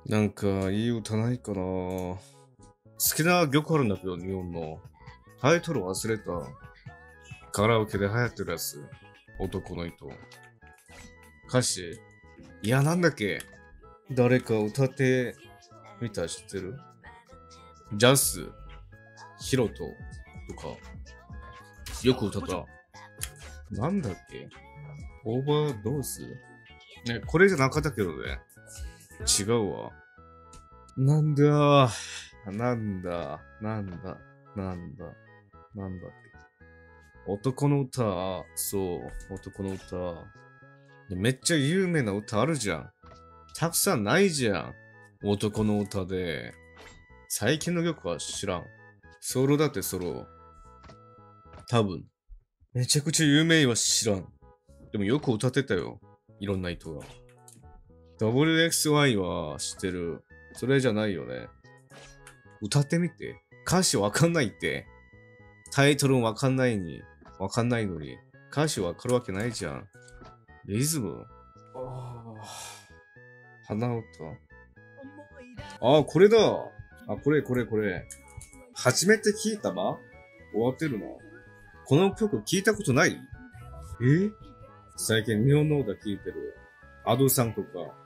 なんか、いい歌ないかな。好きな曲あるんだけど、日本の。タイトル忘れた。カラオケで流行ってるやつ。男の人。歌詞。いや、なんだっけ。誰か歌ってみた知ってる？ジャス、ヒロトとか。よく歌った。なんだっけ。オーバードーズ？ね、これじゃなかったけどね。違うわ。なんだ、なんだ、なんだ、なんだ、なんだっけ。男の歌、そう、男の歌。でめっちゃ有名な歌あるじゃん。たくさんないじゃん。男の歌で。最近の曲は知らん。ソロだってソロ。多分。めちゃくちゃ有名は知らん。でもよく歌ってたよ。いろんな人が。WXY は知ってる。それじゃないよね。歌ってみて。歌詞わかんないって。タイトルわかんないのに。歌詞わかるわけないじゃん。リズム。鼻歌。あ、これだ。あ、これ。初めて聞いたば終わってるの。この曲聞いたことない？最近日本の歌聞いてる。アドさんとか。